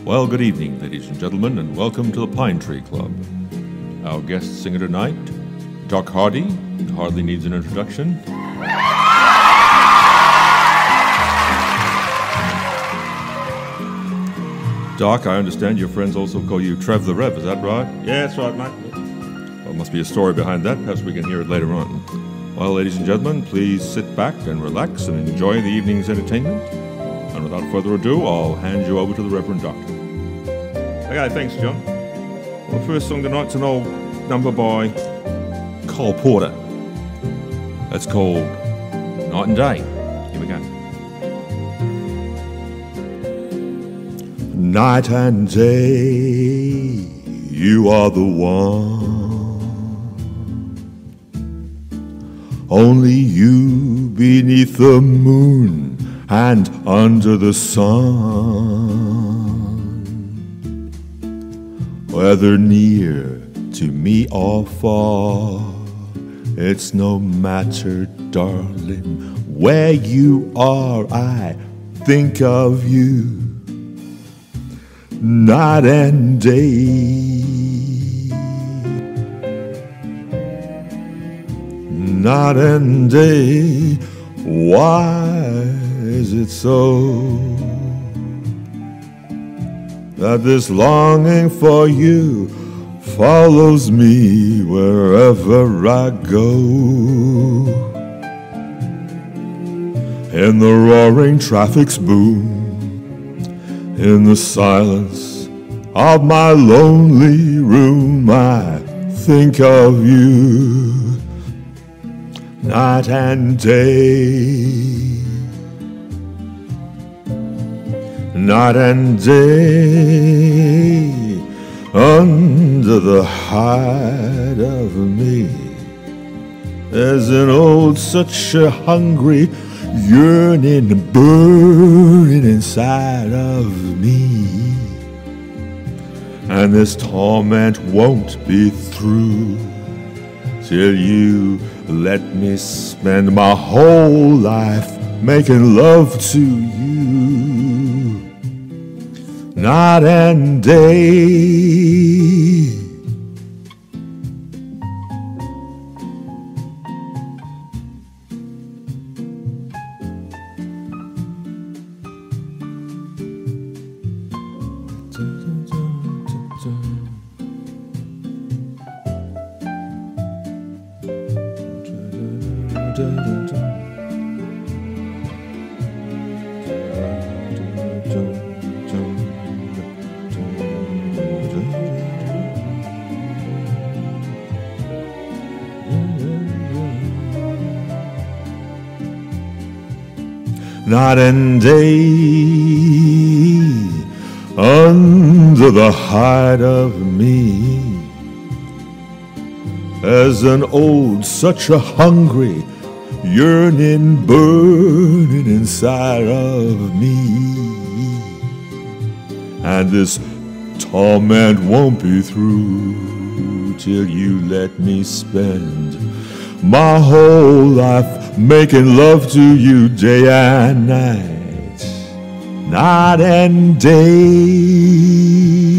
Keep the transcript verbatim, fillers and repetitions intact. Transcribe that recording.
Well, good evening, ladies and gentlemen, and welcome to the Pine Tree Club. Our guest singer tonight, Doc Hardy, hardly needs an introduction. Doc, I understand your friends also call you Trev the Rev, is that right? Yeah, that's right, mate. Well, there must be a story behind that. Perhaps we can hear it later on. Well, ladies and gentlemen, please sit back and relax and enjoy the evening's entertainment. And without further ado, I'll hand you over to the Reverend Doctor. Okay, thanks, John. Well, the first song tonight's an old number by Cole Porter. That's called Night and Day. Here we go. Night and day, you are the one. Only you beneath the moon and under the sun. Whether near to me or far, it's no matter, darling. Where you are, I think of you. Night and day, night and day, why is it so that this longing for you follows me wherever I go? In the roaring traffic's boom, in the silence of my lonely room, I think of you night and day, night and day, under the hide of me. There's an old, such a hungry yearning, burning inside of me, and this torment won't be through till you let me spend my whole life making love to you, night and day. Night and day, under the hide of me, as an old, such a hungry yearning, burning inside of me, and this torment won't be through till you let me spend my whole life making love to you day and night, night and day.